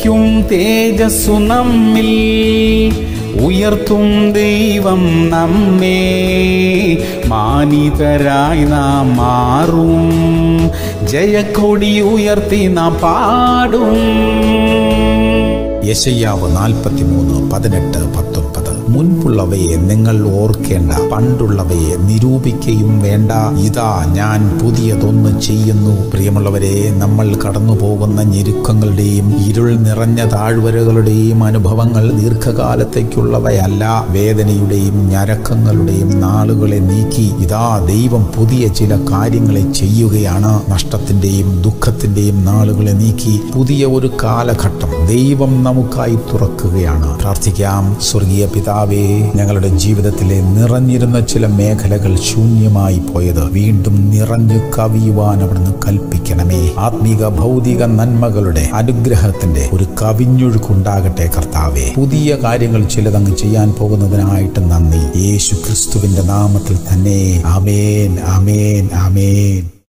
ശക്തിക്കും തേജസ്സു നമ്മിൽ ഉയർത്തും ദൈവം നമ്മെ. മാനിതരായി നാം മാറും, ജയക്കൊടി ഉയർത്തി നാം പാടും. യെശയ്യാവ് 43:18-19. മുൻപുള്ളവയെ നിങ്ങൾ ഓർക്കേണ്ട, പണ്ടുള്ളവയെ നിരൂപിക്കുകയും വേണ്ട. ഇതാ ഞാൻ പുതിയതൊന്ന് ചെയ്യുന്നു. പ്രിയമുള്ളവരെ, നമ്മൾ കടന്നു പോകുന്ന ഞെരുക്കങ്ങളുടെയും ഇരുൾ നിറഞ്ഞ താഴ്വരകളുടെയും അനുഭവങ്ങൾ ദീർഘകാലത്തേക്കുള്ളവയല്ല. വേദനയുടെയും ഞരക്കങ്ങളുടെയും നാളുകളെ നീക്കി ഇതാ ദൈവം പുതിയ ചില കാര്യങ്ങളെ ചെയ്യുകയാണ്. നഷ്ടത്തിന്റെയും ദുഃഖത്തിന്റെയും നാളുകളെ നീക്കി പുതിയ ഒരു കാലഘട്ടം ദൈവം നമുക്കായി തുറക്കുകയാണ്. പ്രാർത്ഥിക്കാം. സ്വർഗീയ പിതാവേ, ഞങ്ങളുടെ ജീവിതത്തിലെ നിറഞ്ഞിരുന്ന ചില മേഖലകൾ ശൂന്യമായി പോയത് വീണ്ടും നിറഞ്ഞു കവിയുവാൻ അവിടുന്ന് കൽപ്പിക്കണമേ. ആത്മീക ഭൗതിക നന്മകളുടെ അനുഗ്രഹത്തിന്റെ ഒരു കവിഞ്ഞൊഴുക്കുണ്ടാകട്ടെ കർത്താവേ. പുതിയ കാര്യങ്ങൾ ചിലതങ്ങ് ചെയ്യാൻ പോകുന്നതിനായിട്ട് നന്ദി. യേശു ക്രിസ്തുവിന്റെ നാമത്തിൽ തന്നെ. ആമേൻ, ആമേൻ, ആമേൻ.